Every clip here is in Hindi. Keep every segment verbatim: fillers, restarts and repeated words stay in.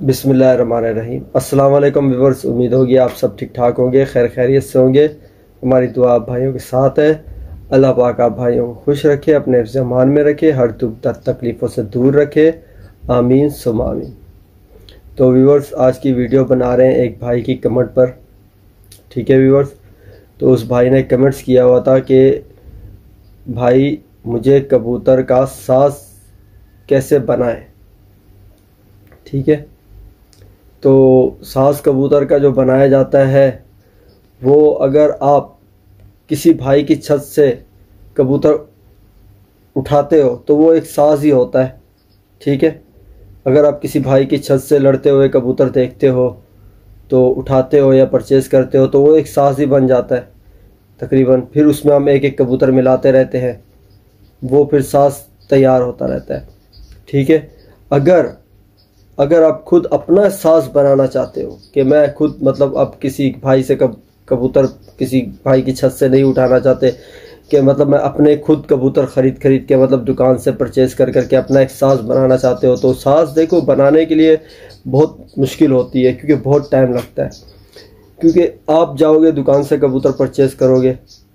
बिस्मिल्लाहिर्रहमानिर्रहीम। अस्सलाम वालेकुम व्यूअर्स, उम्मीद होगी आप सब ठीक ठाक होंगे, खैर खैरियत से होंगे। हमारी दुआ आप भाइयों के साथ है। अल्लाह पाक आप भाइयों को खुश रखे, अपने ज़मान में रखे, हर दुख दर्द तकलीफ़ों से दूर रखे, आमीन सुम आमीन। तो व्यूअर्स, आज की वीडियो बना रहे हैं एक भाई की कमेंट पर। ठीक है व्यूअर्स, तो उस भाई ने कमेंट्स किया हुआ था कि भाई मुझे कबूतर का साज कैसे बनाएं। ठीक है, तो साज कबूतर का जो बनाया जाता है वो अगर आप किसी भाई की छत से कबूतर उठाते हो तो वो एक साज ही होता है। ठीक है, अगर आप किसी भाई की छत से लड़ते हुए कबूतर देखते हो तो उठाते हो या परचेज़ करते हो तो वो एक साज ही बन जाता है तकरीबन। फिर उसमें हम एक एक कबूतर मिलाते रहते हैं, वो फिर साज तैयार होता रहता है। ठीक है, अगर अगर आप खुद अपना साज बनाना चाहते हो कि मैं खुद मतलब अब किसी भाई से कब कबूतर किसी भाई की छत से नहीं उठाना चाहते कि मतलब मैं अपने खुद कबूतर ख़रीद खरीद के मतलब दुकान से परचेज़ कर करके अपना एक साज बनाना चाहते हो तो साज देखो बनाने के लिए बहुत मुश्किल होती है, क्योंकि बहुत टाइम लगता है। क्योंकि आप जाओगे दुकान से कबूतर परचेज़ करोगे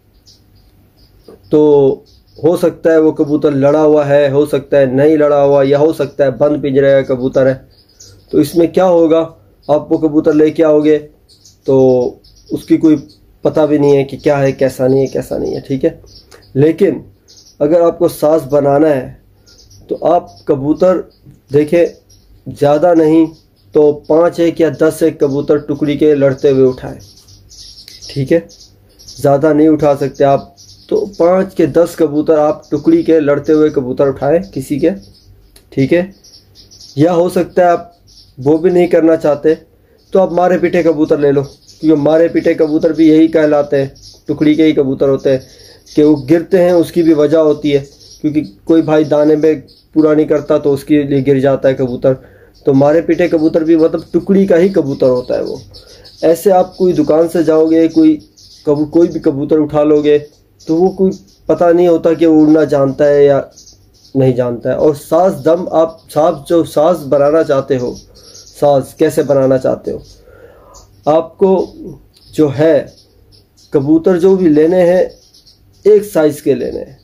तो हो सकता है वो कबूतर लड़ा हुआ है, हो सकता है नहीं लड़ा हुआ, या हो सकता है बंद पिंजरे का कबूतर है। तो इसमें क्या होगा, आप वो कबूतर लेके आओगे तो उसकी कोई पता भी नहीं है कि क्या है, कैसा नहीं है, कैसा नहीं है। ठीक है, लेकिन अगर आपको साज बनाना है तो आप कबूतर देखें, ज़्यादा नहीं तो पाँच एक या दस एक कबूतर टुकड़ी के लड़ते हुए उठाएं। ठीक है, ज़्यादा नहीं उठा सकते आप तो पाँच के दस कबूतर आप टुकड़ी के लड़ते हुए कबूतर उठाएं किसी के। ठीक है, या हो सकता है आप वो भी नहीं करना चाहते तो आप मारे पीटे कबूतर ले लो, क्योंकि मारे पीटे कबूतर भी यही कहलाते हैं, टुकड़ी के ही कबूतर होते हैं कि वो गिरते हैं। उसकी भी वजह होती है, क्योंकि कोई भाई दाने में पूरा नहीं करता तो उसके लिए गिर जाता है कबूतर। तो मारे पीटे कबूतर भी मतलब टुकड़ी का ही कबूतर होता है वो। ऐसे आप कोई दुकान से जाओगे, कोई कबू कोई भी कबूतर उठा लोगे तो वो कोई पता नहीं होता कि वो उड़ना जानता है या नहीं जानता है। और साज दम आप साज जो साज बनाना चाहते हो, साज कैसे बनाना चाहते हो, आपको जो है कबूतर जो भी लेने हैं एक साइज़ के लेने हैं।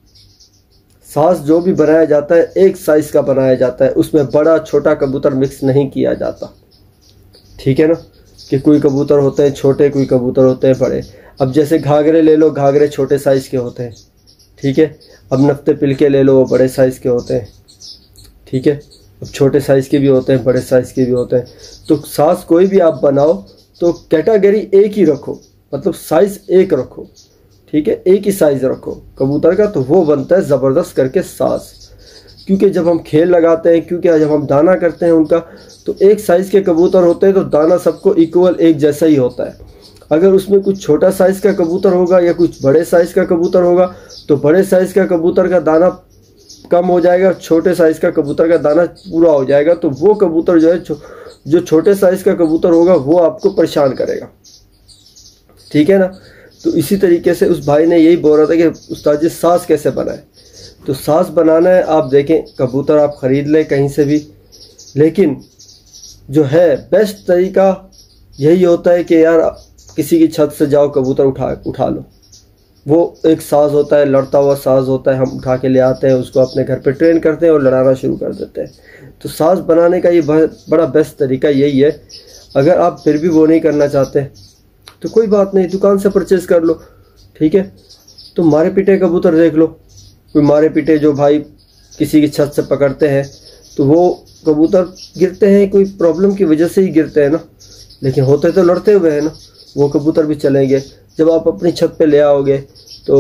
साज जो भी बनाया जाता है एक साइज़ का बनाया जाता है, उसमें बड़ा छोटा कबूतर मिक्स नहीं किया जाता। ठीक है ना, कि कोई कबूतर होते हैं छोटे, कोई कबूतर होते हैं बड़े। अब जैसे घाघरे ले लो, घाघरे छोटे साइज़ के होते हैं। ठीक है, अब नफ्ते पिलके ले लो, वो बड़े साइज़ के होते हैं। ठीक है, अब छोटे साइज़ के भी होते हैं, बड़े साइज़ के भी होते हैं। तो साज कोई भी आप बनाओ तो कैटेगरी एक ही रखो, मतलब साइज़ एक रखो। ठीक है, एक ही साइज़ रखो कबूतर का, तो वो बनता है ज़बरदस्त करके साज। क्योंकि जब हम खेल लगाते हैं, क्योंकि जब हम दाना करते हैं उनका, तो एक साइज़ के कबूतर होते हैं तो दाना सबको इक्वल एक जैसा ही होता है। अगर उसमें कुछ छोटा साइज़ का कबूतर होगा या कुछ बड़े साइज़ का कबूतर होगा तो बड़े साइज़ का कबूतर का दाना कम हो जाएगा, छोटे साइज़ का कबूतर का दाना पूरा हो जाएगा। तो वो कबूतर जो है छो, जो छोटे साइज़ का कबूतर होगा वो आपको परेशान करेगा। ठीक है ना, तो इसी तरीके से उस भाई ने यही बोल रहा था कि उस्ताद जी साज कैसे बनाए। तो साज बनाना है, आप देखें कबूतर आप ख़रीद लें कहीं से भी, लेकिन जो है बेस्ट तरीका यही होता है कि यार किसी की छत से जाओ, कबूतर उठा उठा लो। वो एक साज होता है, लड़ता हुआ साज होता है, हम उठा के ले आते हैं, उसको अपने घर पे ट्रेन करते हैं और लड़ाना शुरू कर देते हैं। तो साज बनाने का ये बड़ा बेस्ट तरीका यही है। अगर आप फिर भी वो नहीं करना चाहते तो कोई बात नहीं, दुकान से परचेज़ कर लो। ठीक है, तो मारे पीटे कबूतर देख लो, कोई मारे पीटे जो भाई किसी की छत से पकड़ते हैं तो वो कबूतर गिरते हैं, कोई प्रॉब्लम की वजह से ही गिरते हैं ना, लेकिन होते तो लड़ते हुए हैं ना, वो कबूतर भी चलेंगे। जब आप अपनी छत पे ले आओगे तो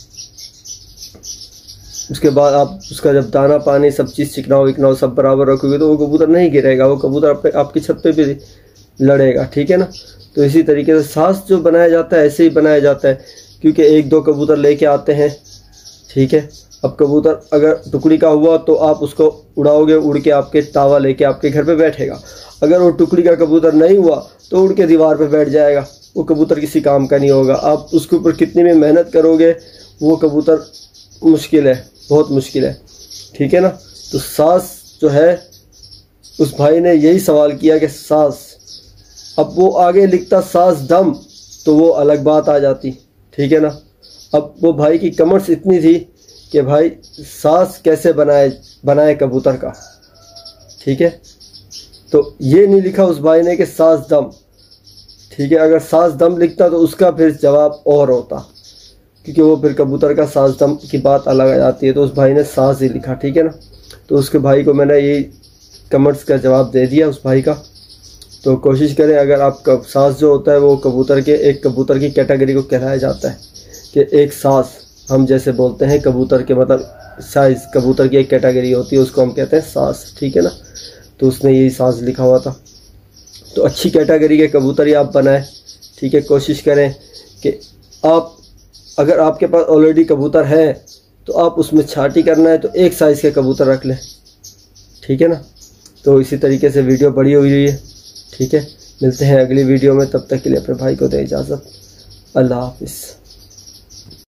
उसके बाद आप उसका जब दाना पानी सब चीज़ चिकनाओ विकनाओ सब बराबर रखोगे तो वो कबूतर नहीं गिरेगा, वो कबूतर आप, आपकी छत पे भी लड़ेगा। ठीक है ना, तो इसी तरीके से साज जो बनाया जाता है ऐसे ही बनाया जाता है, क्योंकि एक दो कबूतर लेके आते हैं। ठीक है, अब कबूतर अगर टुकड़ी का हुआ तो आप उसको उड़ाओगे, उड़ के आपके तावा लेके आपके घर पे बैठेगा। अगर वो टुकड़ी का कबूतर नहीं हुआ तो उड़ के दीवार पे बैठ जाएगा, वो कबूतर किसी काम का नहीं होगा। आप उसके ऊपर कितनी भी मेहनत करोगे वो कबूतर मुश्किल है, बहुत मुश्किल है। ठीक है ना, तो साज जो है उस भाई ने यही सवाल किया कि सास, अब वो आगे लिखता सास दम, तो वो अलग बात आ जाती, ठीक है ना। अब वो भाई की कमेंट्स इतनी थी कि भाई सास कैसे बनाए बनाए कबूतर का, ठीक है। तो ये नहीं लिखा उस भाई ने कि सास दम, ठीक है। अगर सास दम लिखता तो उसका फिर जवाब और होता, क्योंकि वो फिर कबूतर का सास दम की बात अलग आ जाती है। तो उस भाई ने सास ही लिखा, ठीक है ना। तो उसके भाई को मैंने यही कमेंट्स का जवाब दे दिया उस भाई का। तो कोशिश करें, अगर आपका सास जो होता है वो कबूतर के एक कबूतर की कैटेगरी को कहलाया जाता है कि एक सास, हम जैसे बोलते हैं कबूतर के मतलब साइज, कबूतर की एक कैटेगरी होती है, उसको हम कहते हैं सास, ठीक है ना। तो उसने यही सास लिखा हुआ था। तो अच्छी कैटेगरी के कबूतर ही आप बनाएं, ठीक है। कोशिश करें कि आप, अगर आपके पास ऑलरेडी कबूतर है तो आप उसमें छांटी करना है तो एक साइज़ के कबूतर रख लें, ठीक है ना। तो इसी तरीके से वीडियो बड़ी हुई है, ठीक है। मिलते हैं अगली वीडियो में, तब तक के लिए अपने भाई को दें इजाज़त। अल्लाह हाफिज़।